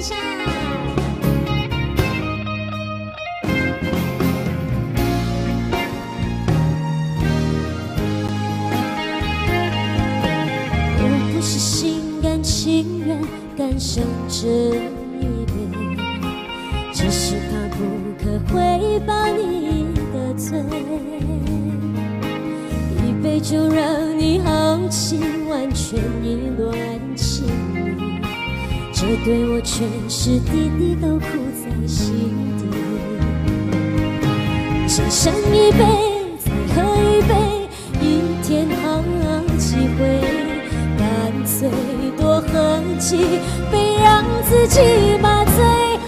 下。我不是心甘情愿甘受这一杯，只是怕不可会把你得罪。一杯就让你豪情完全意乱情迷，这对我全是滴滴都苦在心底。先上一杯，再喝一杯，一天好几回，干脆多喝几杯，让自己麻醉。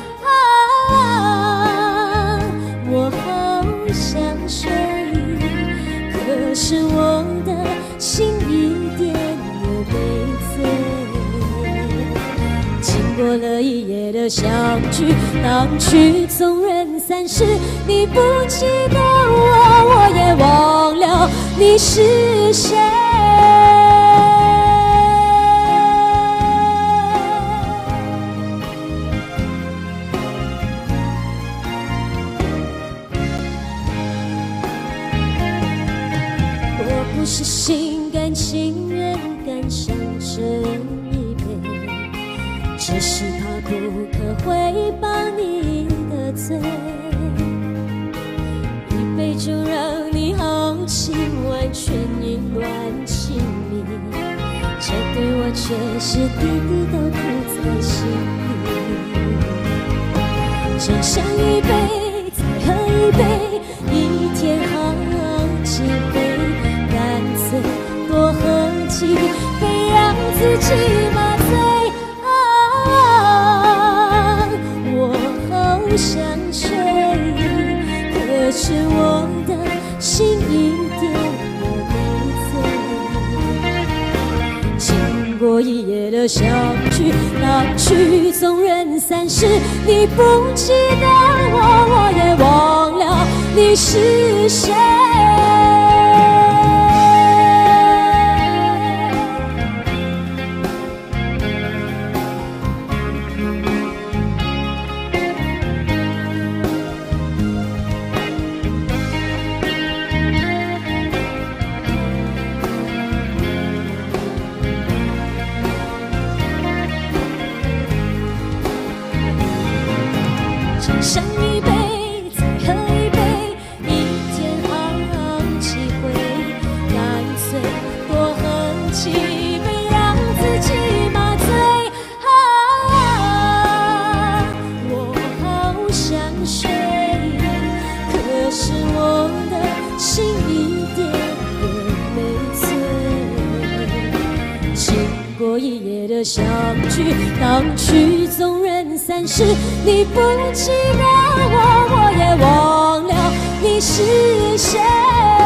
我好想睡，可是我的心一点也没醉。经过了一夜的相聚，当曲终人散时，你不记得我，我也忘了你是谁。我不是心甘情愿甘上这一杯，只是怕不可会把你得罪。一杯就让你豪情完全意乱情迷，这对我却是滴滴都苦在心里。先上一杯，再喝一杯，一天好几杯，干脆多喝几杯，让自己麻醉。我好想睡，可是我的心一点也没醉。经过一夜的相聚，当曲终人散时，你不记得我，我也忘了你是谁。上一杯，再喝一杯，一天好几回，干脆多喝几杯，让自己麻醉。我好想睡，可是我的心一点也没醉。经过一夜的相聚，当曲终人散时，你不记得我，我也忘了你是谁。